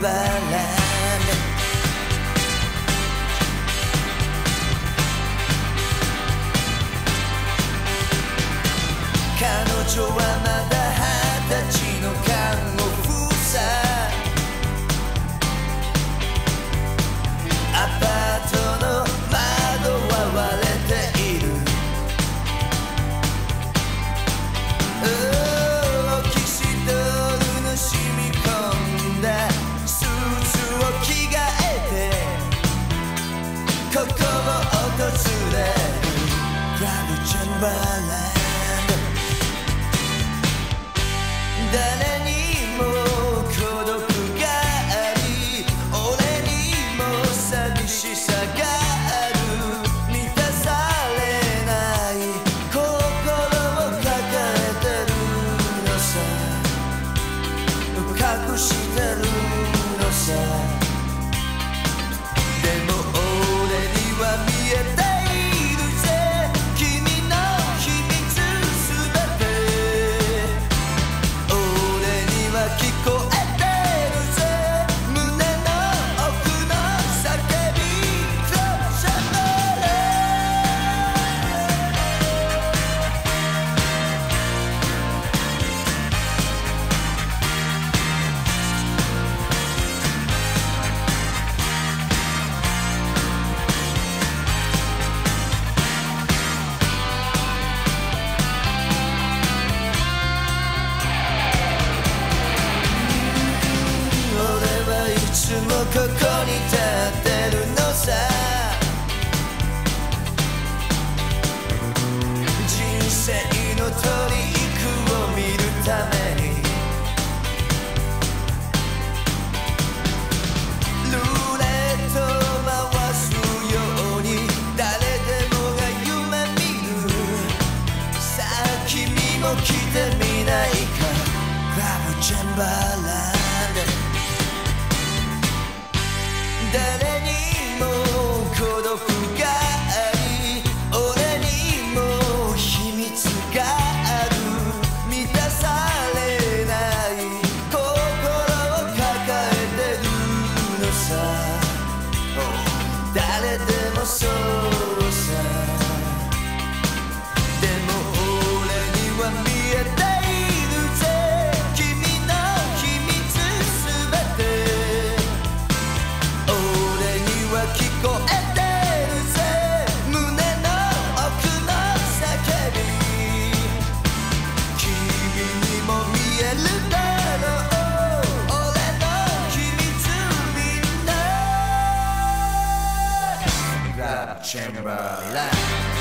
Chamberland。彼女はまだ20歳の看護婦さ。アパートの窓は割れている。オキシドールの染み込んだスーツを着替えてここを訪れるクラブチャンバーランド。誰にも孤独があり、俺にも寂しさがある。満たされない心を抱えてるのさ、隠してるのさ。でも俺には見えてここに立ってるのさ。人生のトリックを見るためにルーレットを回すように誰でもが夢見る。さあ君も来てみないかクラブチャンバーランド。誰にも孤独があり、俺にも秘密がある。満たされない心を抱えてるのさ。誰でもそうさ。でも俺には見えて聞こえてるぜ、胸の奥の叫び。君にも見えるだろう、俺の秘密みんな。クラブチャンバーランド。